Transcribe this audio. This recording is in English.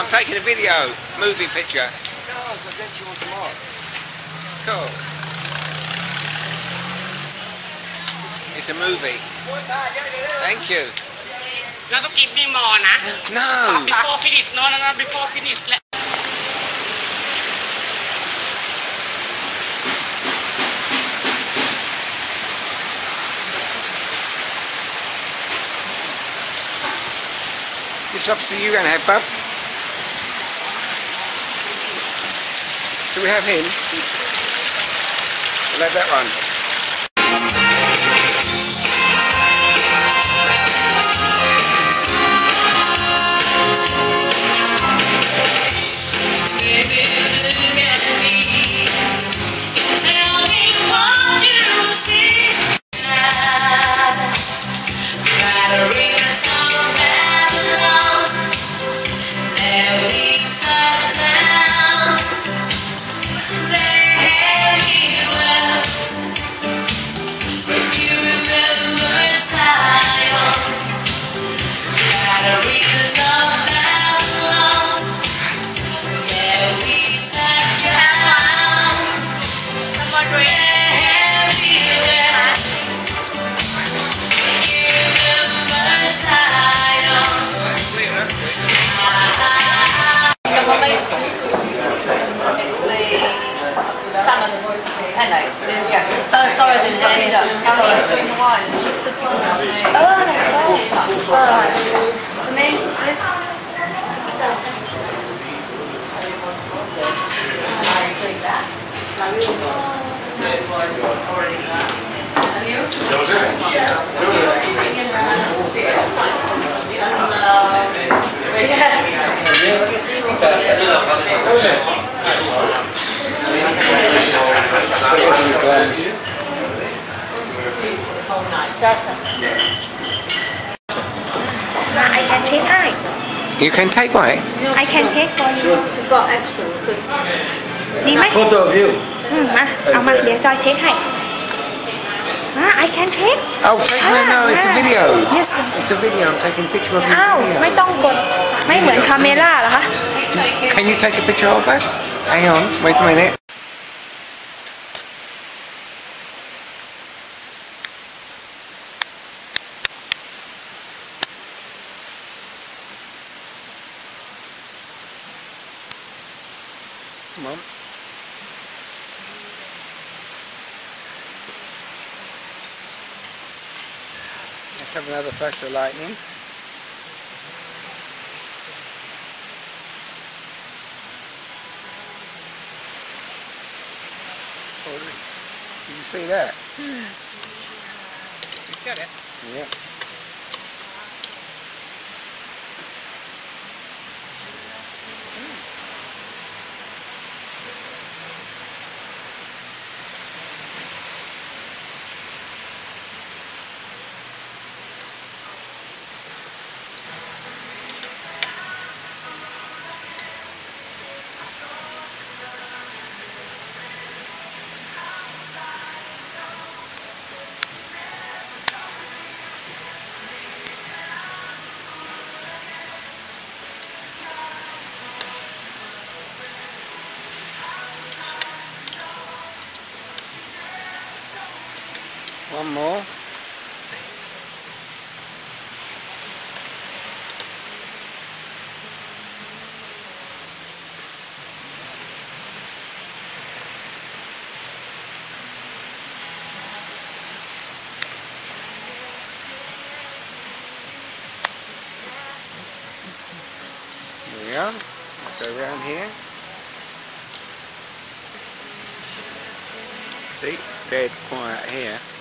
I'm taking a video, movie picture. No, but then you want tomorrow. Cool. It's a movie. Thank you. เราต้องกินมีมอนะ No. before finish no before finish Which lobster are you going to have, Bubs? Do we have him? We'll have that one. Yes, first origin end up doing the wine and she stood behind me. Oh, that's right. For me, this. I can take it. You can take what? I can take for you. Got extra because ดีไหม Photo of you. มาเอามาเดี๋ยวจอยเทคให้I can take Oh, take no, it's a video. Yes. It's a video. I'm taking a picture of your อ้าว video. ไม่ต้องกดไม่เหมือนคาเมล่าเหรอคะ Can you take a picture of us? Hang on, wait a minute. Come on. Let's have another flash of lightning. Oh, did you see that? you get it Yeah. One more. There we are. Go around here. See, dead quiet here.